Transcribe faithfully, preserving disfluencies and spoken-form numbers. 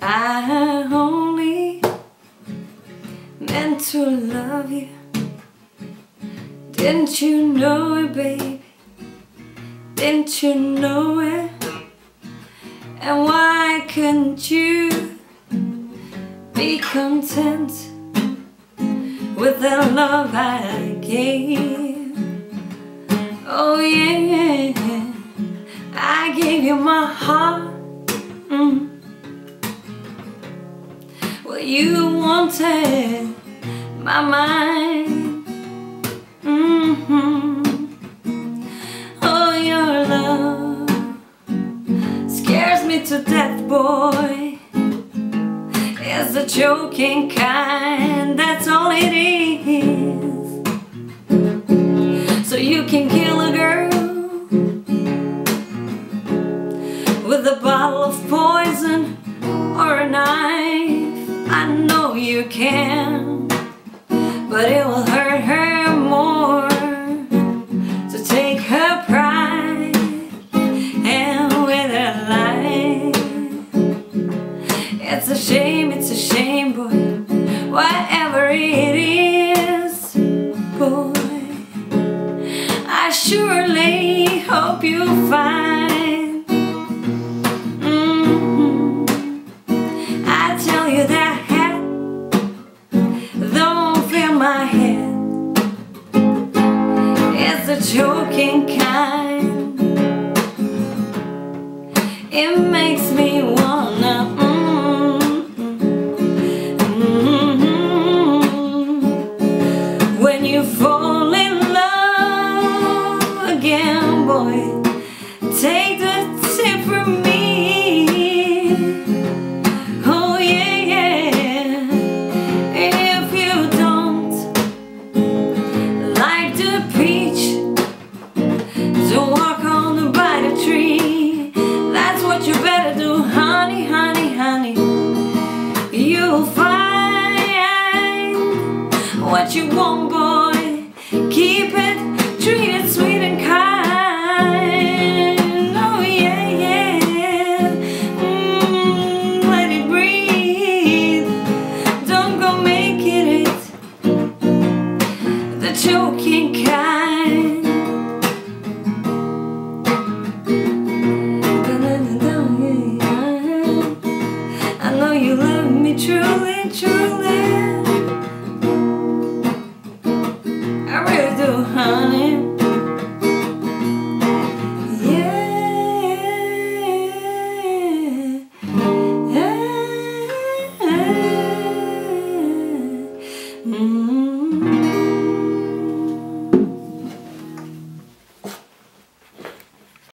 I only meant to love you. Didn't you know it, baby? Didn't you know it? And why couldn't you be content with the love I gave? Oh yeah, I gave you my heart. mm. Well, you wanted my mind. mm-hmm. Oh, your love scares me to death, boy. It's the joking kind, that's all it is. So you can kill a girl with a bottle of poison or a knife. I know you can, but it will hurt her more to take her pride and with her life. It's a shame, it's a shame, boy, whatever it is, boy, I surely hope you find. mm-hmm. I tell you that hat don't fill my head. It's a joking kind. It makes me wanna mm-hmm. Mm-hmm. When you fall in love again, boy, take the tip from me. Oh yeah, yeah. If you don't like the peach, don't walk on the by the tree. That's what you better do, honey, honey, honey. You'll find what you want, boy. Keep it, treat it sweet and kind. Oh yeah, yeah. Mm, let it breathe. Don't go making it the choking kind. I know you love me truly, truly. I really do, honey. Yeah. Mm-hmm.